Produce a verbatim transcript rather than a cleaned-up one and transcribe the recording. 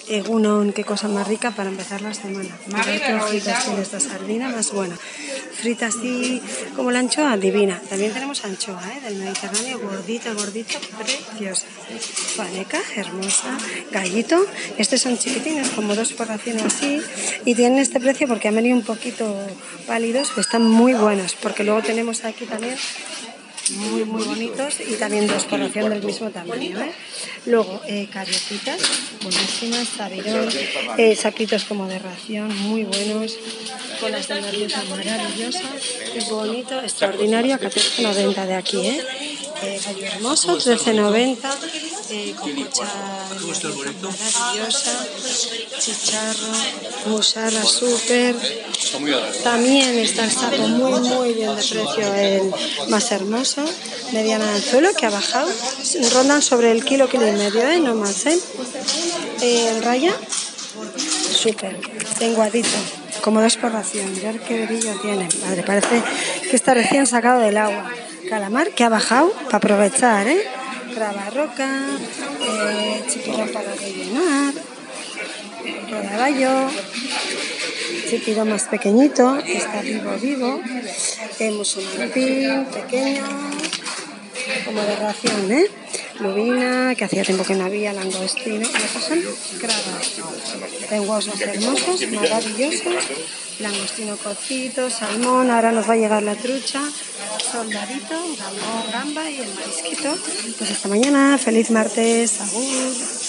Egunon, qué cosa más rica para empezar la semana. Mirad qué hojitas tiene esta sardina más buena. Frita así como la anchoa, divina. También tenemos anchoa, ¿eh? Del Mediterráneo, gordita, gordita, preciosa. Faneca, hermosa. Gallito, estos son chiquitines, como dos por ración o así. Y tienen este precio porque han venido un poquito pálidos, pero están muy buenos. Porque luego tenemos aquí también muy muy bonitos y también dos por ración del mismo tamaño, ¿eh? Luego eh, cariotitas buenísimas, sabirón, eh, saquitos como de ración muy buenos, colas de merluza maravillosa, es bonito, extraordinario, catorce noventa de aquí, ¿eh? Eh, gallo hermoso, trece noventa, eh, cococha maravillosa, chicharro, musarra súper. También está el saco muy muy bien de precio, el más hermoso, mediana de anzuelo, que ha bajado, rondan sobre el kilo, kilo y medio, ¿eh? No más, ¿eh? Eh, en raya, súper, lenguadito, como dos por ración, mirad qué brillo tiene, madre, parece que está recién sacado del agua. Calamar, que ha bajado, para aprovechar, ¿eh? Crava roca, eh, chiquitón para rellenar, rodaballo, chiquito más pequeñito, está vivo vivo, tenemos un martín pequeño, como de ración, ¿eh? Lubina, que hacía tiempo que no había, langostino, y estos son cravas, lenguosos hermosos, maravillosos, langostino cocido, salmón, ahora nos va a llegar la trucha, soldadito, gambón, gamba y el marisquito. Pues hasta mañana, feliz martes, agur.